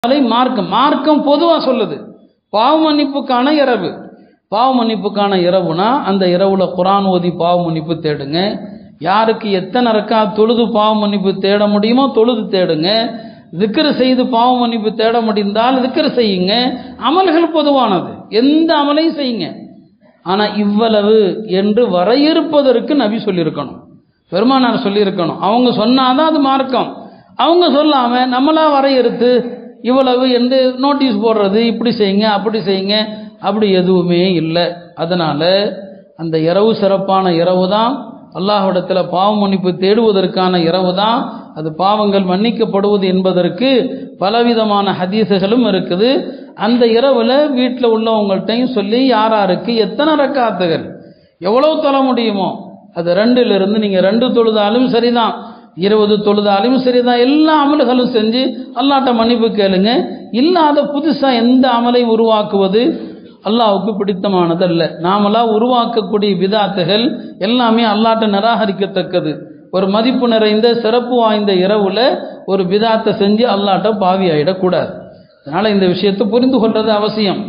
மார்க்கம் பொதுவா சொல்லுது பாவ மன்னிப்புக்கான இரவு. பாவ மன்னிப்புக்கான இரவுனா அந்த இரவுல குர்ஆன் ஓதி பாவ மன்னிப்பு தேடுங்க. யாருக்கு எத்தனை ரக்காத் தொழுது பாவ மன்னிப்பு தேட முடியுமோ தொழுது தேடுங்க. திக்ர் செய்து பாவ மன்னிப்பு தேட முடிந்தால் திக்ர் செய்யுங்க. அமல்கள் பொதுவானது, எந்த அமலையும் செய்யுங்க. ஆனா இவ்வளவு என்று வரையறுப்பதற்கு நபி சொல்லியிருக்கணும், பெருமானார் சொல்லியிருக்கணும். அவங்க சொன்னாதான் அது மார்க்கம். அவங்க சொல்லாம நம்மளா வரையறுத்து இவ்வளவு என்று நோட்டீஸ் போடுறது, இப்படி செய்யுங்க அப்படி செய்யுங்க, அப்படி எதுவுமே இல்லை. அதனால அந்த இரவு சிறப்பான இரவு தான், அல்லாஹ்விடத்தில் பாவ மன்னிப்பு தேடுவதற்கான இரவு தான். அது பாவங்கள் மன்னிக்கப்படுவது என்பதற்கு பலவிதமான ஹதீஸுகளும் இருக்குது. அந்த இரவுல வீட்டில் உள்ளவங்கள்ட்டையும் சொல்லி யாராருக்கு எத்தனை ரக்காத்துகள் எவ்வளவு தொழ முடியுமோ, அது 2லிருந்து நீங்கள் 2 தொழுதாலும் சரிதான், 20 தொழுதாலும் சரிதான், எல்லா அமல்களும் செஞ்சு அல்லாஹ்ட்ட மன்னிப்பு கேளுங்க. இல்லாத புதுசாக எந்த அமலை உருவாக்குவது அல்லாஹ்வுக்கு பிடித்தமானது அல்ல. நாமெல்லாம் உருவாக்கக்கூடிய பிதாத்துகள் எல்லாமே அல்லாஹ்ட்ட நிராகரிக்கத்தக்கது. ஒரு மதிப்பு நிறைந்த சிறப்பு வாய்ந்த இரவுல ஒரு பிதாத்தை செஞ்சு அல்லாஹ்ட்ட பாவி ஆயிடக்கூடாது. அதனால இந்த விஷயத்தை புரிந்து கொள்வது அவசியம்.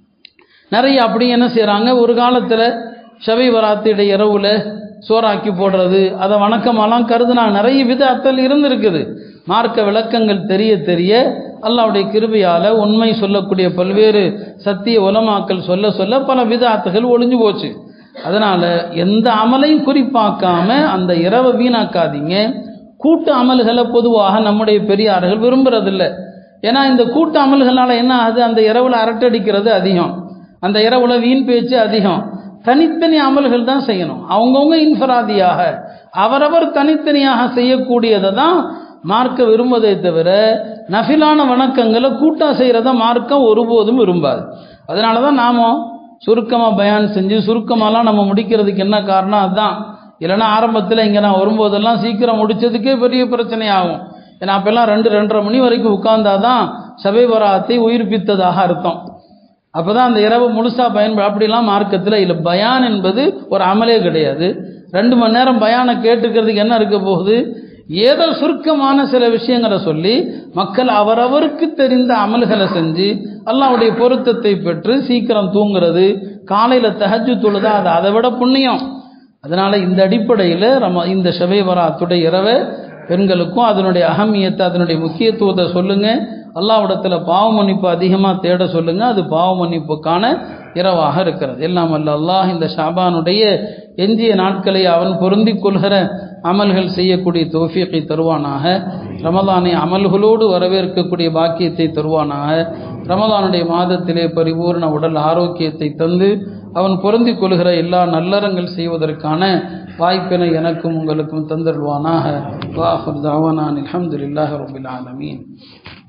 நிறைய அப்படி என்ன செய்யறாங்க, ஒரு காலத்தில் ஷபை பராத்துடைய இரவுல சோறாக்கி போடுறது, அதை வணக்கமெல்லாம் கருதுனாங்க. நிறைய பிதாத்தல் இருந்திருக்குது. மார்க்க விளக்கங்கள் தெரிய தெரிய அல்லாஹ்வுடைய கிருபையால உண்மை சொல்லக்கூடிய பல்வேறு சத்திய உலமாக்கள் சொல்ல சொல்ல பல பிதாத்துகள் ஒளிஞ்சு போச்சு. அதனால எந்த அமலையும் குறிப்பாக்காம அந்த இரவை வீணாக்காதீங்க. கூட்டு அமல்களை பொதுவாக நம்முடைய பெரியார்கள் விரும்புறதில்லை. ஏன்னா இந்த கூட்டு அமல்களால் என்ன ஆகுது, அந்த இரவுல அரட்டடிக்கிறது அதிகம், அந்த இரவுல வீண் பேச்சு அதிகம். தனித்தனி அமல்கள் தான் செய்யணும். அவங்கவுங்க இன்ஃபராதியாக அவரவர் தனித்தனியாக செய்யக்கூடியதை தான் மார்க்க விரும்புவதை தவிர நஃபிலான வணக்கங்களை கூட்டா செய்கிறத மார்க்கம் ஒருபோதும் விரும்பாது. அதனால தான் நாம சுருக்கமாக பயான் செஞ்சு சுருக்கமாலாம் நம்ம முடிக்கிறதுக்கு என்ன காரணம் அதுதான். இல்லைன்னா ஆரம்பத்தில் இங்கே நான் வரும்போதெல்லாம் சீக்கிரம் முடித்ததுக்கே பெரிய பிரச்சனையாகும். ஏன்னா அப்போல்லாம் 2-2:30 மணி வரைக்கும் உட்கார்ந்தாதான் ஷபை பராத்தை உயிர்ப்பித்ததாக அர்த்தம். அப்போ தான் அந்த இரவு முழுசாக அப்படிலாம் மார்க்கத்தில் இல்லை. பயான் என்பது ஒரு அமலே கிடையாது. 2 மணி நேரம் பயானை கேட்டுக்கிறதுக்கு என்ன இருக்க போகுது, ஏதோ சுருக்கமான சில விஷயங்களை சொல்லி மக்கள் அவரவருக்கு தெரிந்த அமல்களை செஞ்சு அல்லாஹ்வுடைய பொருத்தத்தை பெற்று சீக்கிரம் தூங்குறது, காலையில் தஹஜ்ஜுத் தொழுதா அது அதை விட புண்ணியம். அதனால இந்த அடிப்படையில் இந்த ஷபை பராத்துடைய இரவை பெண்களுக்கும் அதனுடைய அகமியத்தை அதனுடைய முக்கியத்துவத்தை சொல்லுங்க. அல்லாஹ்விடத்தில் பாவ மன்னிப்பு அதிகமாக தேட சொல்லுங்க. அது பாவ மன்னிப்புக்கான இரவாக இருக்கிறது. எல்லாம் அல்ல அல்லாஹ் இந்த ஷாபானுடைய எஞ்சிய நாட்களை அவன் பொருந்தி கொள்கிற அமல்கள் செய்யக்கூடிய தௌஃபீகை தருவானாக. ரமலானை அமல்களோடு வரவேற்கக்கூடிய பாக்கியத்தை தருவானாக. ரமலானுடைய மாதத்திலே பரிபூர்ண உடல் ஆரோக்கியத்தை தந்து அவன் பொருந்தி கொள்கிற எல்லா நல்லறங்கள் செய்வதற்கான வாய்ப்பினை எனக்கும் உங்களுக்கும் தந்தருவானாக. வாஹிர் தஅவானா அல்ஹம்துலில்லாஹி ரப்பில் ஆலமீன்.